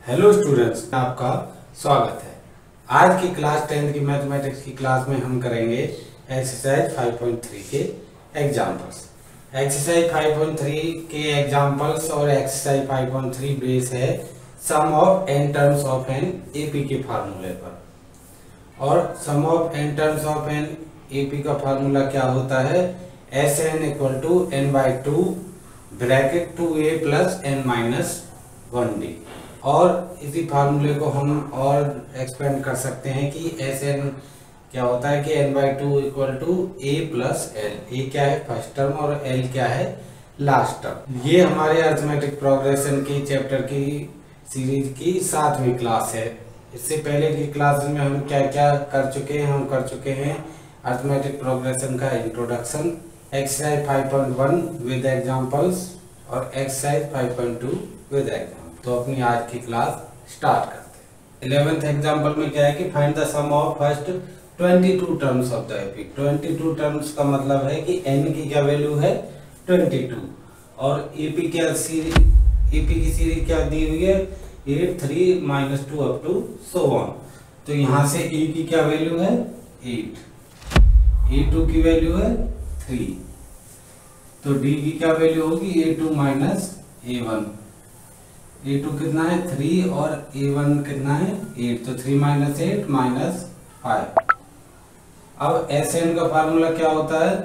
Hello students, आपका स्वागत है। आज की क्लास 10 की मैथमेटिक्स की क्लास में हम करेंगे एक्सरसाइज 5.3 के एग्जांपल्स। एक्सरसाइज 5.3 के एग्जांपल्स और एक्सरसाइज 5.3 बेस है sum of n terms of n AP के फार्मूले पर। और sum of n terms of n AP का फार्मूला क्या होता है? Sn equal to n/2 bracket 2a plus n-1d। और इसी फार्मूले को हम और एक्सपेंड कर सकते हैं कि Sn क्या होता है कि n/2 equal to a plus l। a क्या है? फर्स्ट टर्म और l क्या है? Last term. ये हमारे अरिथमेटिक प्रोग्रेशन की चैप्टर की सीरीज की 7वीं क्लास है। इससे पहले की क्लास में हम क्या क्या कर चुके हैं? हम कर चुके हैं अरिथमेटिक प्रोग्रेशन का इंट्रोडक्शन, एक्सरसाइज 5.1 विद एग्जांपल्स और एक्सरसाइज 5.2 विद एग्जांपल। तो अपनी आज की क्लास स्टार्ट करते हैं। 11th एग्जांपल में क्या है कि find the sum of first 22 terms of the AP. 22 terms का मतलब है कि n की क्या वैल्यू है? 22 और एपी की सीरीज क्या दी हुई है? 8, 3, -2 अप टू सो ऑन। तो यहाँ से a की क्या वैल्यू है? 8, a2 की वैल्यू है 3, तो d की क्या वैल्यू होगी? a2 minus a1। a2 कितना है? 3 और a1 कितना है? 8, तो 3 माइनस 8 माइनस 5। अब Sn का फार्मूला क्या होता है?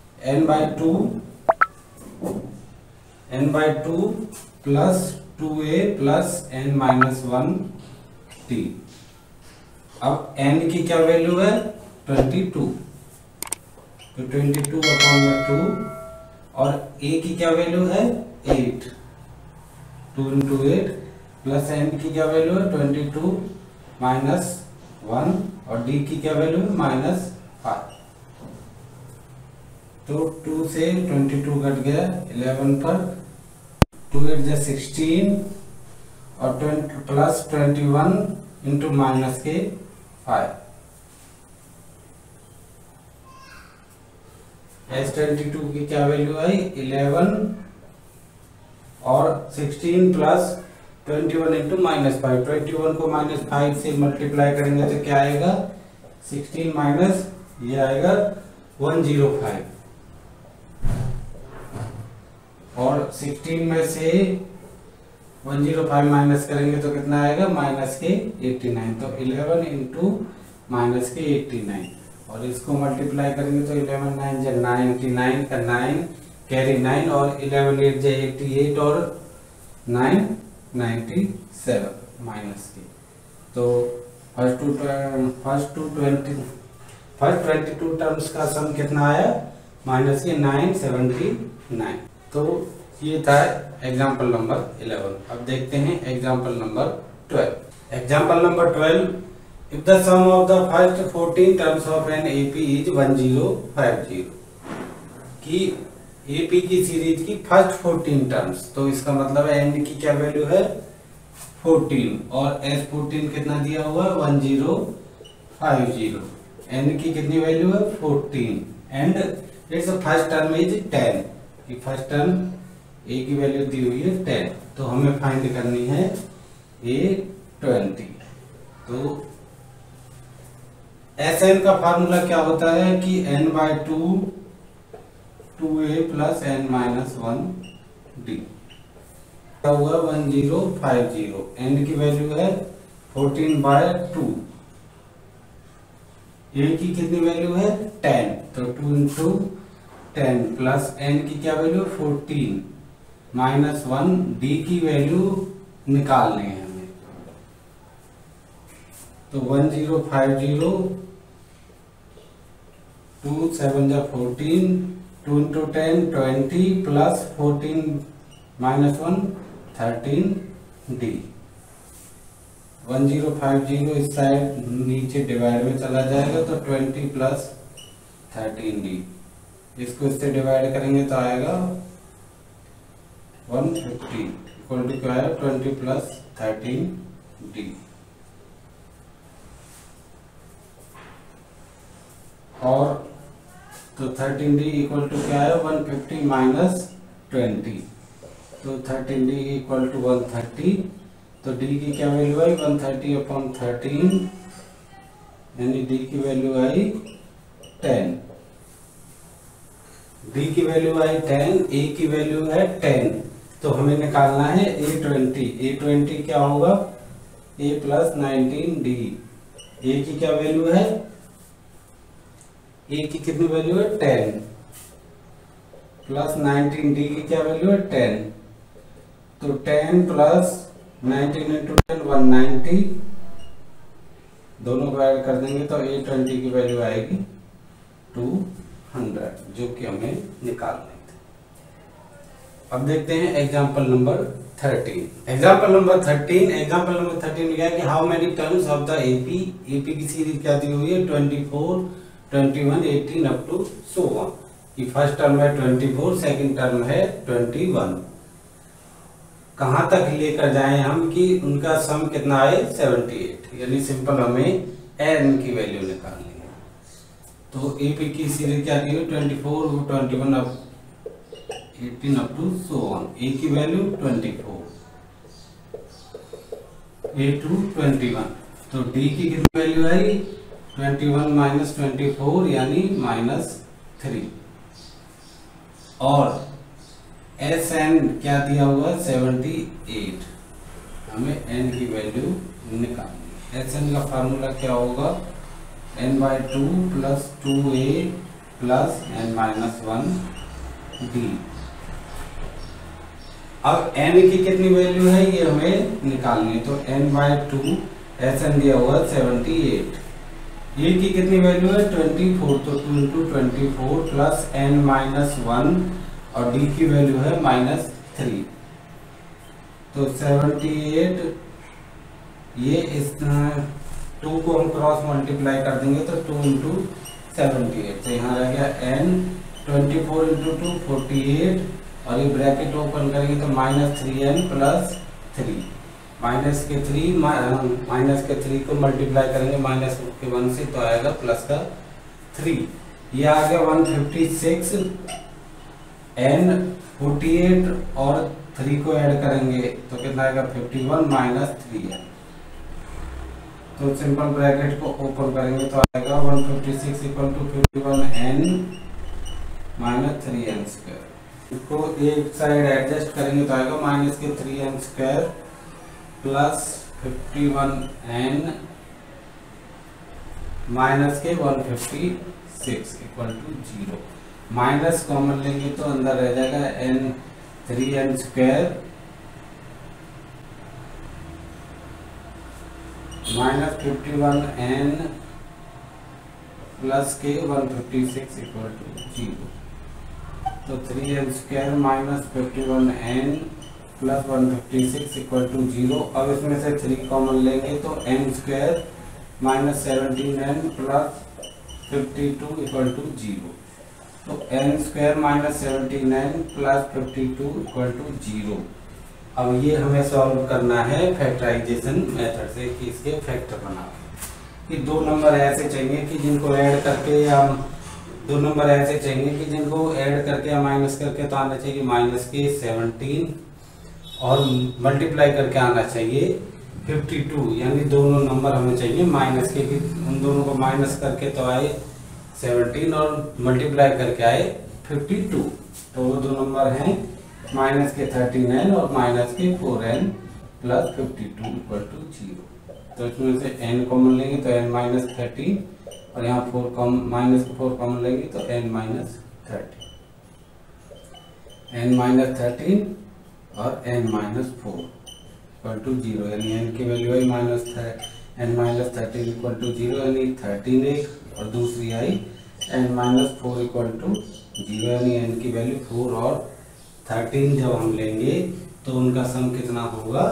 n/2 plus 2a plus n-1t। अब n की क्या वैल्यू है? 22, तो 22/2 और a की क्या वैल्यू है? 8, 2 into 8 प्लस n की क्या वैल्यू है? 22 माइनस 1 और d की क्या वैल्यू है? -5। तो 2 से 22 कट गया 11 पर, 2 8 जा 16 और 20 प्लस 21 इंटू माइनस के 5। S22 की क्या वैल्यू आई? 11 और 16 प्लस 21 इंटू -5। 21 को -5 से मल्टीप्लाई करेंगे तो क्या आएगा? 16 माइनस ये आएगा 105 और 16 में से 105 माइनस करेंगे तो कितना आएगा? माइनस के 89। तो 11 इंटू माइनस के 89 और इसको मल्टीप्लाई करेंगे तो 11 9 जा 99 का 9 कैरी 9 और 11 8 जा 88 और 9 97 माइनस के। तो फर्स्ट 22 टर्म्स का सम कितना आया? माइनस के 979। तो ये था एग्जाम्पल नंबर 11। अब देखते हैं example number 12। Example number 12, if the sum of the first 14 terms of N AP is 1050, कि एपी की सीरीज की फर्स्ट 14 टर्म्स, तो इसका मतलब है एन की क्या वैल्यू है? 14 और S14 कितना दिया हुआ है? 1050। एन की कितनी वैल्यू है? 14 and its first term is 10, कि फर्स्ट टर्म ए की वैल्यू दी हुई है 10। तो हमें फाइंड करनी है A20। तो Sn का फार्मूला क्या होता है कि n/2 2a प्लस n-1d हुआ 1050। n की वैल्यू है 14/2, a की कितनी वैल्यू है? 10, तो 2 इंटू 10 प्लस n की क्या वैल्यू? 14 माइनस 1, d की वैल्यू निकालनी है हमें। तो 1050, 2 7 जा 14, 2 into 10 20 प्लस 14 माइनस 1 13d। 1050 इस साइड नीचे डिवाइड में चला जाएगा तो 20 प्लस 13d। इसको इससे डिवाइड करेंगे तो आएगा 150 इक्वल टू क्या है? 20 प्लस 13d। और तो 13d इक्वल टू क्या है? 150 माइनस 20, तो 13d इक्वल टू 130 तो डी की क्या वैल्यू आई 130/13, यानी डी की वैल्यू आई 10। डी की वैल्यू आई 10, ए की वैल्यू है 10, तो हमें निकालना है A20। A20 क्या होगा, A + 19D। ए की क्या वैल्यू है, ए की कितनी वैल्यू है 10 + 19D की क्या वैल्यू है 10, तो 10 + 19 × 10 190, दोनों को ऐड कर देंगे तो A20 की वैल्यू आएगी 200, जो कि हमें निकालनी थी। अब देखते हैं एग्जाम्पल नंबर 13। एग्जाम्पल नंबर 13 में क्या है कि how many terms of the AP की सीरीज क्या दी हुई है 24, 21, 18 अप टू सो ऑन। कि फर्स्ट टर्म है 24, सेकंड टर्म है 21। कहां तक लेकर जाएं हम कि उनका सम कितना आए 78, यानी सिंपल हमें एन की वैल्यू निकालनी है। तो एपी की सीरीज क्या दी हुई 24, 21 up 18 up to so on. A की वैल्यू 24, ए टू 21, तो डी की कितनी वैल्यू आई 21 - 24 यानी -3, और एस एन क्या दिया हुआ 78, हमें एन की वैल्यू निकालनी। एस एन का फार्मूला क्या होगा n/2 + 2a + n-1d। अब n की कितनी वैल्यू है ये हमें निकालनी है, तो n/2 एस एन दिया हुआ 78, ए की कितनी वैल्यू है 24, तो 2 × 24 + n-1, और डी की वैल्यू है -3, तो 78, ये इस 2 को हम क्रॉस मल्टीप्लाई कर देंगे तो 2 × 78, तो यहाँ रह गया n, 24 × 2 48, और ये ब्रैकेट ओपन करेंगे तो -3n + 3, माइनस के 3 को मल्टीप्लाई करेंगे -1 से, तो आएगा +3, ये आ गया 156, n 48 और 3 को ऐड करेंगे तो कितना आएगा 51 - 3n, तो सिंपल ब्रैकेट को ओपन करेंगे तो आएगा 156 = 51n - 3n²। इसको एक साइड एडजस्ट करेंगे तो आएगा -3n² + 51n -156 = 0। माइनस कॉमन लेंगे तो अंदर रह जाएगा n 3n² -51n + के 156 = 0, तो 3n² -51n + 156 = 0। अब इसमें से 3 कॉमन लेंगे तो n² -17n + 52 = 0, तो n² -17n + 52 = 0। अब ये हमें सॉल्व करना है फैक्टराइजेशन मेथड से, कि इसके फैक्टर बना कि दो नंबर ऐसे चाहिए कि जिनको ऐड करके या माइनस करके तो आना चाहिए -17 और मल्टीप्लाई करके आना चाहिए 52, यानी दोनों नंबर हमें चाहिए माइनस के, उन दोनों को माइनस करके तो आए 17 और मल्टीप्लाई करके आए 52, तो वो दो नंबर हैं -39 और -4n + 52 = 0। तो इसमें से n कॉमन लेंगे तो n - 13, और यहाँ -4 कॉमन लेंगे तो n - 13, n - 13 और n - 4 = 0, यानी n की वैल्यू आई n - 13 = 0, यानी 13 एक, और दूसरी आई n - 4 = 0, यानी n की वैल्यू 4 और 13 जब हम लेंगे तो उनका सम कितना होगा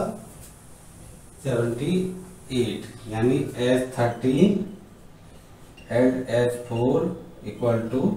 78, यानी S13 एड S4 =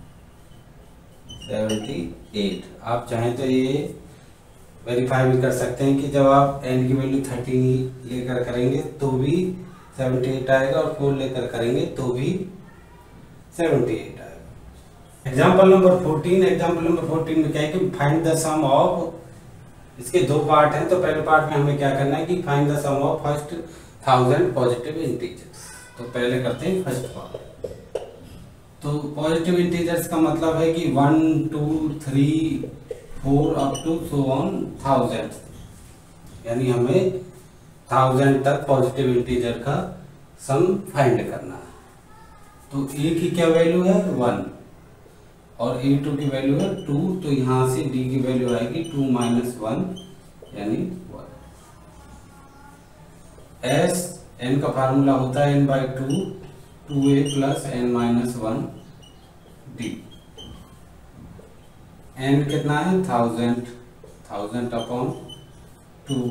78। आप चाहें तो ये वेरीफाई भी कर सकते हैं कि जब आप n की वैल्यू 13 लेकर करेंगे तो भी 78 आएगा, और 4 लेकर करेंगे तो भी 78 आएगा। एग्जाम्पल नंबर 14 में क्या है कि फाइंड द सम ऑफ इसके दो पार्ट हैं। तो पहले पार्ट में हमें क्या करना है कि find the sum of first 1000 positive integers. तो पहले करते हैं फर्स्ट पार्ट। तो पॉजिटिव इंटीजर्स का मतलब है कि 1 2 3 4 अप टू सो ऑन 1000, यानी हमें 1000 तक पॉजिटिव इंटीजर का सम फाइंड करना है। तो ए की क्या वैल्यू है 1 और A2 की वैल्यू है 2, तो यहाँ से D की वैल्यू आएगी 2 - 1 यानी 1। S n का फार्मूला होता है n/2 2a + n - 1 D। n कितना है 1000 अपॉन 2।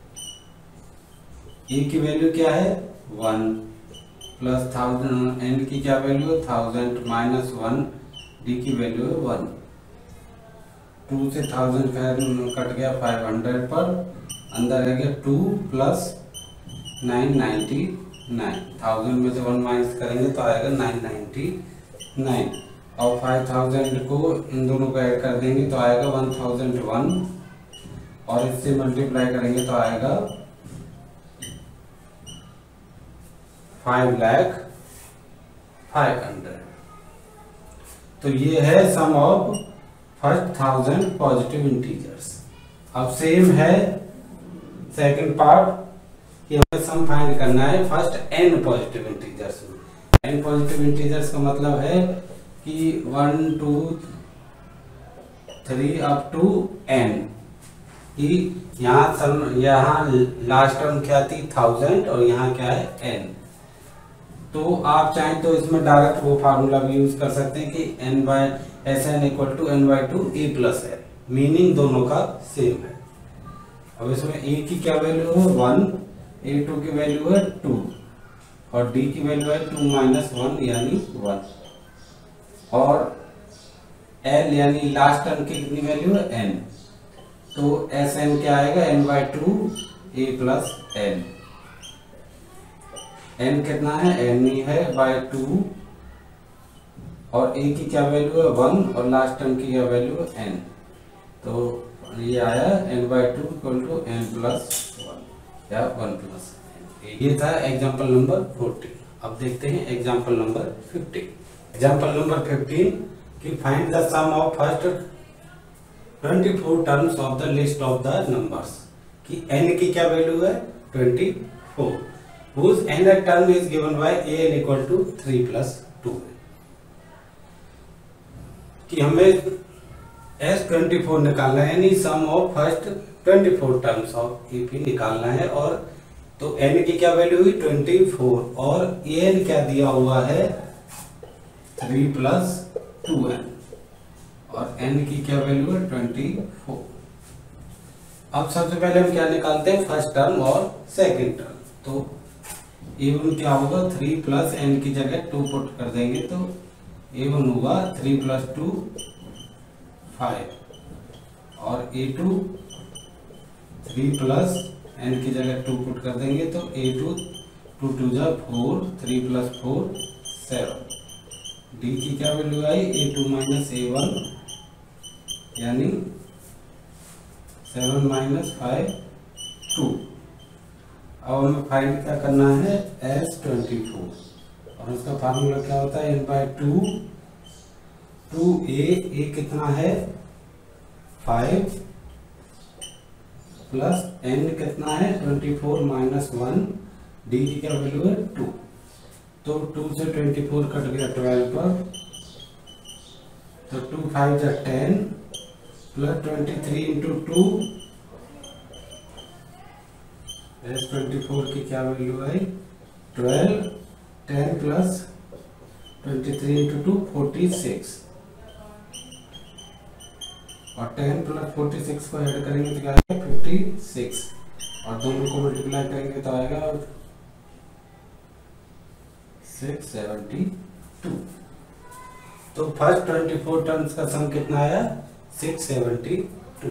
A की वैल्यू क्या है 1 प्लस 1000, n की क्या वैल्यू है 1000 - 1, D की वैल्यू है 1। 2 से 1000 कट गया 500 पर, अंदर रह गया 2 + 999। 1000 में से 1 माइनस करेंगे तो आएगा 999, और 5000 को इन दोनों को ऐड कर देंगे तो आएगा 1001, और इससे मल्टीप्लाई करेंगे तो आएगा 5,05,000। तो ये है sum of first 1000 positive integers. अब सेम है सेकंड पार्ट कि हमें सम फाइंड करना है फर्स्ट n पॉजिटिव इंटीजर्स में। n पॉजिटिव इंटीजर्स का मतलब है कि 1 2 3 अप टू n, कि यहाँ लास्ट टर्म क्या थी 1000 और यहाँ क्या है n। तो आप चाहें तो इसमें डायरेक्ट वो फार्मूला भी यूज कर सकते हैं कि Sn = n/2 a + n, meaning दोनों का सेम है। अब इसमें a की क्या वैल्यू है 1, A2 की वैल्यू है 2 और D की वैल्यू है 2 - 1 यानी 1, और L यानी लास्ट टर्म की कितनी वैल्यू है n। तो Sn क्या आएगा n/2 a + n। n कितना है n ही है /2, और a की क्या वैल्यू है 1 और लास्ट टर्म की क्या वैल्यू है n। तो ये आया n/2 = n + 1 या 1 + n। ये था एग्जांपल नंबर 14। अब देखते हैं एग्जांपल नंबर 15। एग्जांपल नंबर 15 कि find the sum of first 24 terms of the list of the numbers, कि n की क्या वैल्यू है 24, whose nth term is given by an = 3 + 2। कि हमें S24 निकालना है, यानी sum of first 24 terms of AP निकालना है। और तो n की क्या वैल्यू हुई 24 और an क्या दिया हुआ है 3 + 2n, और n की क्या वैल्यू है 24। अब सबसे पहले हम क्या निकालते हैं फर्स्ट टर्म और सेकंड टर्म। तो A1 क्या होगा 3 + n की जगह 2 पुट कर देंगे तो A1 होगा 3 + 2 5, और A2 3 + n की जगह 2 पुट कर देंगे तो A2 2 2 जा 4, 3 + 4 7। D की क्या वैल्यू आई A2 - A1 यानी 7 - 5 2। अब हमें फाइंड क्या करना है S24, और उसका फार्मूला क्या होता है n/2 2a कितना है 5 प्लस n कितना है 24 - 1, D की क्या वैल्यू है 2। तो 2 से 24 कट गया 12 पर, तो 2 5 जा 10 प्लस 23 × 2, S24 की क्या वैल्यू आई 12, 10 प्लस 23 × 2 46, और 10 प्लस 46 को ऐड करेंगे तो क्या आएगा 56, और दोनों को मल्टीप्लाई करेंगे तो आएगा 672। तो फर्स्ट 24 टर्म्स का सम कितना आया 672।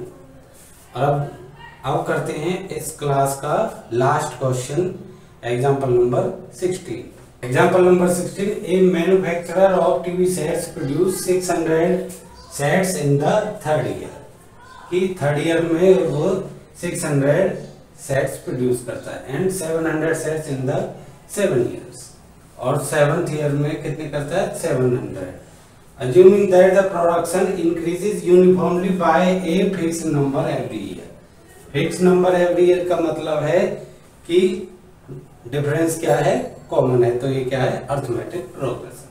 अब करते हैं इस क्लास का last question, example number 16। Example number 16, a manufacturer of TV sets produce 600 sets in the third year, कि थर्ड ईयर में वो 600 सेट्स प्रोड्यूस करता है and 700 sets in the 7 years, और 7th ईयर में कितने करता है 700। Assuming that the production increases uniformly by a fixed number every year. Fixed number every year का मतलब है कि डिफरेंस क्या है, कॉमन है, तो ये क्या है अर्थमेटिक प्रोग्रेशन।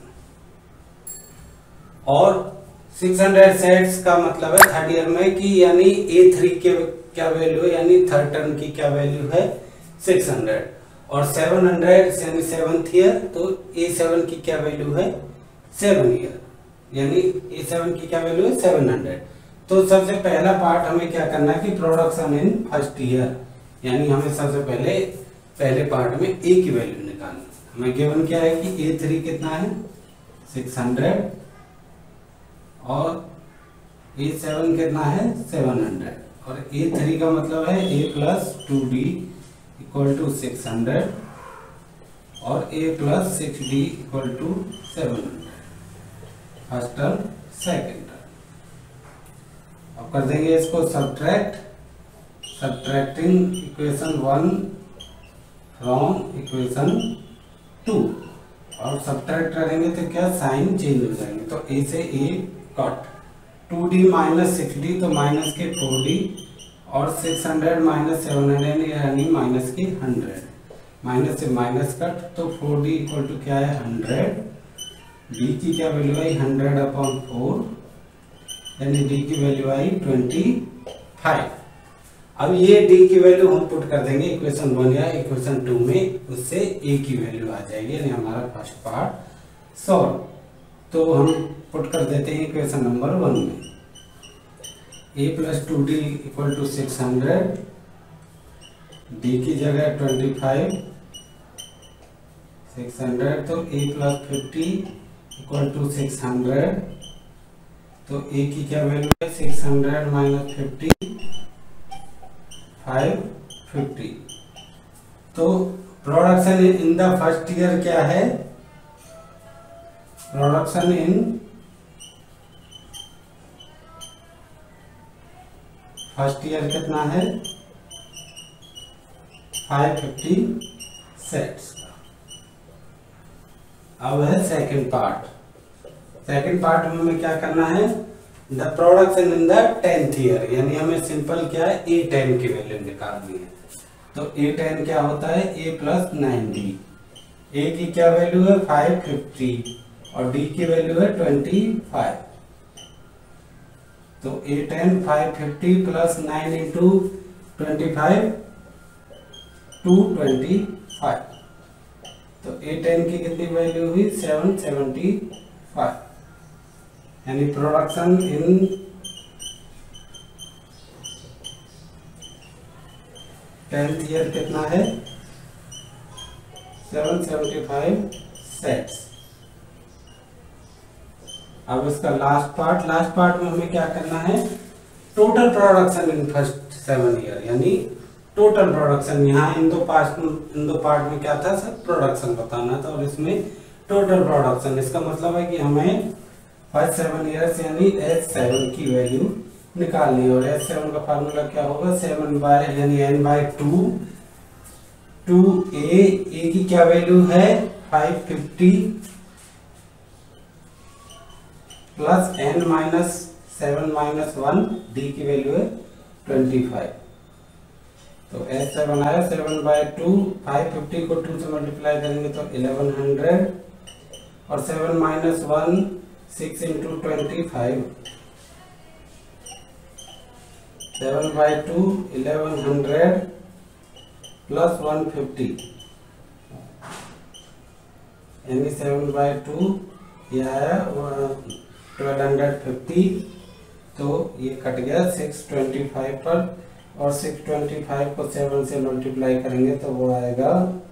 और 600 सेट्स का मतलब है थर्ड ईयर में कि यानी A3 के क्या वैल्यू है, यानी थर्ड टर्म की क्या वैल्यू है 600, और 700 यानी 7th ईयर, तो A7 की क्या वैल्यू है 7 ईयर, यानी A7 की क्या वैल्यू है 700। तो सबसे पहला पार्ट हमें क्या करना है कि प्रोडक्शन इन फर्स्ट ईयर, यानी हमें सबसे पहले पार्ट में A की वैल्यू निकालनी। हमें गिवन क्या है कि A3 कितना है 600 और A7 कितना है 700, और A3 का मतलब है A plus 2D equal to 600 और A plus 6D equal to 700, first term second term. अब कर देंगे इसको सब्ट्रैक्टिंग इक्वेशन 1 फ्रॉम इक्वेशन 2, और सब्ट्रैक्ट करेंगे तो क्या साइन चेंज हो जाएंगे, तो A से A cut, 2D minus 6D तो माइनस के 4D, और 600 माइनस 700 यानी माइनस की 100, माइनस से माइनस कट, तो 4D इक्वल टू क्या है 100, D की क्या वैल्यू आई 100/4, यानी D की वैल्यू आई 25। अब ये D की वैल्यू हम पुट कर देंगे इक्वेशन 1 या इक्वेशन 2 में, उससे A की वैल्यू आ जाएगी, यानी हमारा फर्स्ट पार्ट सॉल्व। तो हम पुट कर देते हैं इक्वेशन नंबर 1 में, A plus 2D equal to 600, D की जगह 25, 600, तो A प्लस 50 इक्वल टू 600, तो A की क्या वैल्यू है 600 माइनस 50 550। तो production in the first year क्या है, प्रोडक्शन इन फर्स्ट ईयर कितना है 550 सेट्स का। अब है सेकंड पार्ट में हमें क्या करना है, the production in the 10th year, यानी हमें सिंपल क्या है A10 की वैल्यू निकालनी है। तो A10 क्या होता है A प्लस 9D, A की क्या वैल्यू है 550 और D की वैल्यू है 25, तो A10 550 प्लस 9 इंटू 25 225, तो A10 की कितनी वैल्यू हुई 775, यानी प्रोडक्शन इन टेंथ ईयर कितना है 775 सेट्स। अब इसका लास्ट पार्ट में हमें क्या करना है, total production in first 7 year, यानी टोटल प्रोडक्शन, यहाँ इन दो पार्ट में क्या था सब प्रोडक्शन बताना था, और इसमें टोटल प्रोडक्शन। इसका मतलब है कि हमें फर्स्ट 7 ईयर्स यानी H7 की वैल्यू निकालनी है, और H7 का फार्मूला क्या होगा 7 बाय यानी n/2 A की क्या वैल्यू है 550 plus n minus 7 minus 1 D की वैल्यू है 25, तो H7 आया 7/2, 550 को 2 से मल्टीप्लाई करेंगे तो 1100, और 7 माइनस 1 6 इंटू 25, 7/2 1100 प्लस 150, यानी 7/2 यह आया 1250, तो ये कट गया 625 पर, और 625 को 7 से मल्टीप्लाई करेंगे तो वो आएगा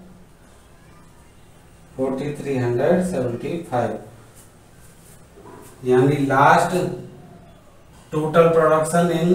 4375, यानी last total production in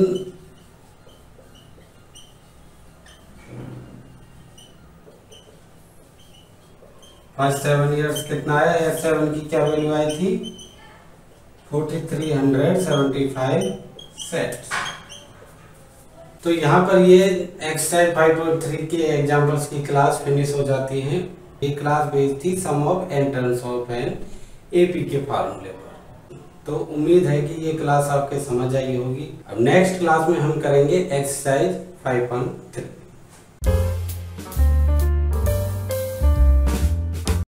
first 7 years कितना है, H7 की क्या वैल्यू आई थी 4375 सेट्स। तो यहाँ पर ये एक्सरसाइज 5.3 के एग्जाम्पल्स की क्लास फिनिश हो जाती है। ये क्लास बेस्ड थी sum of n terms of N AP के फार्मूले पर। तो उम्मीद है कि ये क्लास आपके समझ आई होगी। अब नेक्स्ट क्लास में हम करेंगे एक्सरसाइज 5.3।